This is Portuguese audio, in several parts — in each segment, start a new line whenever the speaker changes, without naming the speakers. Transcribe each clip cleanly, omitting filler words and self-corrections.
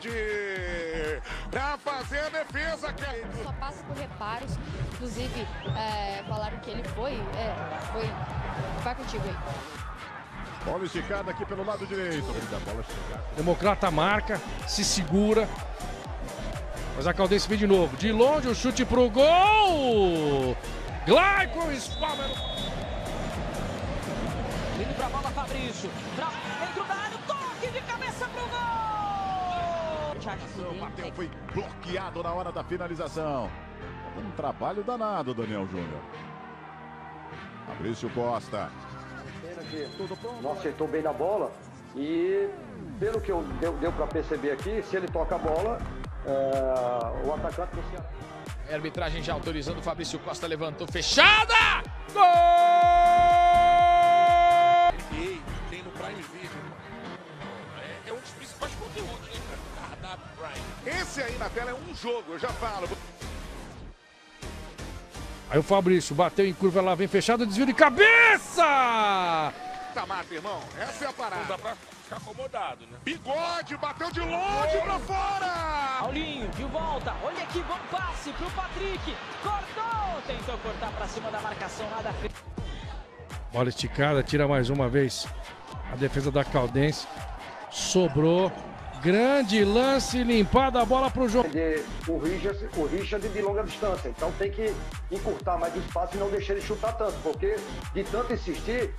pra fazer a defesa.
Só passa por reparos, inclusive falaram que ele vai contigo aí.
Bola esticada aqui pelo lado direito.
Democrata marca, se segura. Mas a Caldense vem de novo. De longe o chute pro gol. Glaicon espalma.
Indo pra bola, Fabrício. Dentro da área, toque de cabeça pro gol.
Bateu, foi bloqueado na hora da finalização. Um trabalho danado, Daniel Júnior. Fabrício Costa.
Não acertou bem na bola e pelo que deu para perceber aqui, se ele toca a bola, o atacante do Ceará.
A arbitragem já autorizando, o Fabrício Costa levantou, fechada! Gol!
Tem no Prime Video.
É um dos principais conteúdos, né, cara? Cardápio Prime.
Esse aí na tela é um jogo, eu já falo.
Aí o Fabrício bateu em curva, lá vem fechado, desvio de cabeça!
Tá mata, irmão. Essa é a parada.
Não dá pra ficar acomodado, né?
Bigode, bateu de longe pra fora!
Paulinho, de volta. Olha que bom passe pro Patrick. Cortou. Tentou cortar pra cima da marcação, nada feito.
Bola esticada, tira mais uma vez a defesa da Caldense. Sobrou. Grande lance, limpada a bola pro jogo.
O Richard de longa distância, então tem que encurtar mais o espaço e não deixar ele chutar tanto, porque de tanto insistir.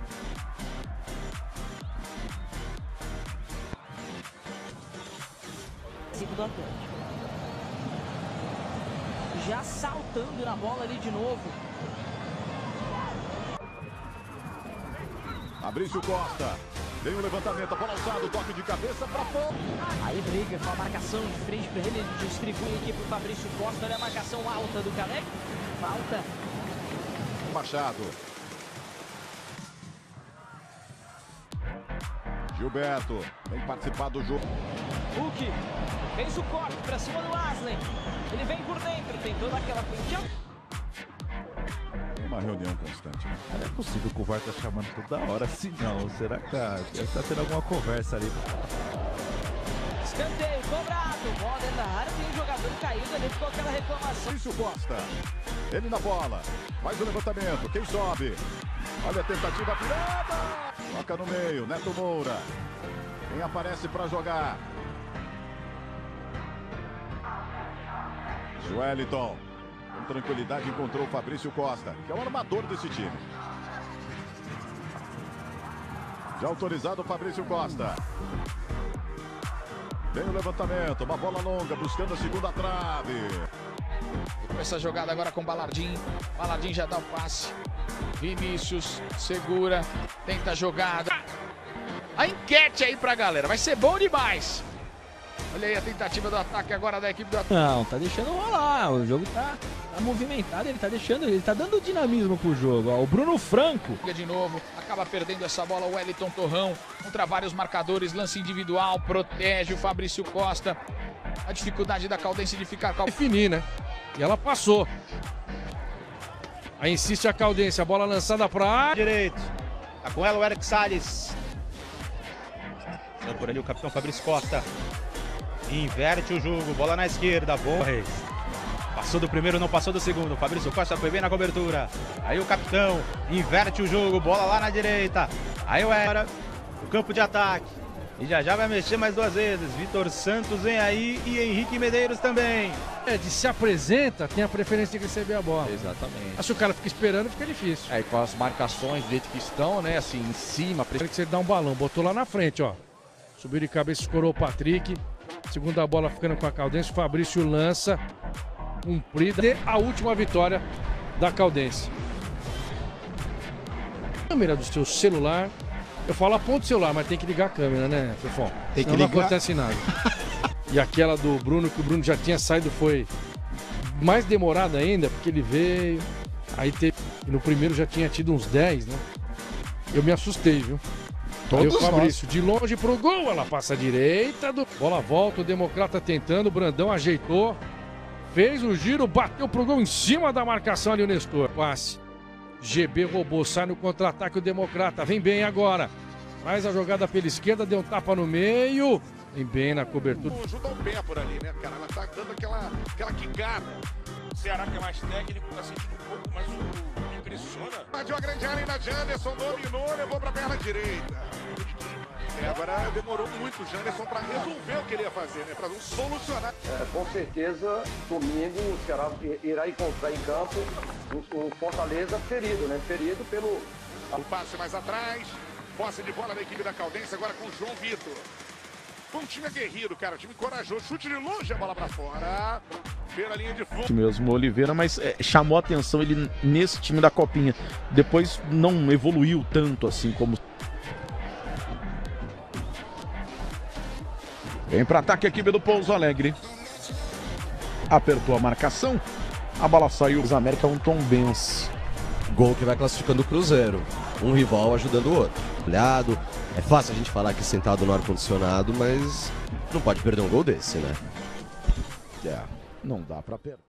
Do Atlético. Já saltando na bola ali de novo.
Fabrício Costa. Vem o levantamento, a bola alçada, toque de cabeça pra fora.
Aí briga com a marcação de frente para ele, ele distribui aqui pro Fabrício Costa. Olha a marcação alta do Caneco. Falta.
Machado. Gilberto, vem participar do jogo.
Hulk fez o corte para cima do Asley. Ele vem por dentro, tentou dar aquela frente.
Uma reunião constante, né?
Não é possível que o VAR tá chamando toda hora assim, não. Será que deve estar tendo alguma conversa ali?
Escanteio, cobrado. Bola dentro da área, tem um jogador caído, ele ficou aquela reclamação.
Fabrício Costa. Ele na bola. Faz o levantamento. Quem sobe? Olha a tentativa virada. Toca no meio. Neto Moura. Quem aparece para jogar? Joeliton. Com tranquilidade encontrou o Fabrício Costa, que é o armador desse time. Já autorizado o Fabrício Costa. Vem o levantamento, uma bola longa, buscando a segunda trave.
Essa jogada agora com o Balardim. Balardim já dá o passe. Vinícius segura, tenta a jogada. A enquete aí pra galera, vai ser bom demais. Olha aí a tentativa do ataque agora da equipe do Atlético.
Não, tá deixando rolar, o jogo tá movimentado, ele tá dando dinamismo pro jogo, ó. O Bruno Franco.
De novo, acaba perdendo essa bola o Wellington Torrão, contra vários marcadores, lance individual, protege o Fabrício Costa. A dificuldade da Caldense de ficar calma.
Definir, né? E ela passou. Aí insiste a Caldense, a bola lançada pra área.
Direito. Tá com ela o Eric Salles. Por ali o capitão Fabrício Costa. Inverte o jogo, bola na esquerda, bom. Passou do primeiro, não passou do segundo. Fabrício Costa foi bem na cobertura. Aí o capitão inverte o jogo, bola lá na direita. Aí o campo de ataque. E já vai mexer mais duas vezes. Vitor Santos vem aí e Henrique Medeiros também.
Se apresenta, tem a preferência de receber a bola.
Exatamente.
Acho que o cara fica esperando, fica difícil.
Aí com as marcações do jeito que estão, né, assim, em cima.
Tem que você dar um balão, botou lá na frente, ó. Subiu de cabeça, escorou o Patrick. Segunda bola ficando com a Caldense. Fabrício lança. Cumprida. E a última vitória da Caldense. Câmera do seu celular. Eu falo aponta o celular, mas tem que ligar a câmera, né, Fefão?
Tem que
ligar.
ligar.
Não acontece nada. E aquela do Bruno, que o Bruno já tinha saído, foi mais demorada ainda, porque ele veio. Aí teve. No primeiro já tinha tido uns 10, né? Eu me assustei, viu? Aí o Fabrício de longe pro gol, ela passa à direita, bola volta, o Democrata tentando, o Brandão ajeitou, fez o giro, bateu pro gol em cima da marcação ali o Nestor. Passe, GB roubou, sai no contra-ataque o Democrata, vem bem agora, faz a jogada pela esquerda, deu um tapa no meio, Vem bem na cobertura.
Ajuda o pé por ali, né, cara? Ela tá dando aquela quicada. O Ceará, que é mais técnico, tá sentindo um pouco, mas o impressiona. Invadiu a grande área ainda, Janderson dominou, levou pra perna direita. Agora demorou muito o Janderson para resolver o que ele ia fazer, né? Para não solucionar.
Com certeza, domingo o Ceará irá encontrar em campo o Fortaleza ferido, né? Ferido pelo...
O passe mais atrás, posse de bola da equipe da Caldense, agora com o João Vitor. Foi um time aguerrido, cara, um time corajoso, chute de longe, a bola para fora. Pela linha de fundo.
Mesmo o Oliveira, mas chamou a atenção ele nesse time da Copinha. Depois não evoluiu tanto assim como... Vem para ataque a equipe do Pouso Alegre. Apertou a marcação. A bola saiu.
O América é um tombense. Gol que vai classificando o Cruzeiro. Um rival ajudando o outro. Olhado. É fácil a gente falar aqui sentado no ar-condicionado, mas não pode perder um gol desse, né?
Não dá para perder.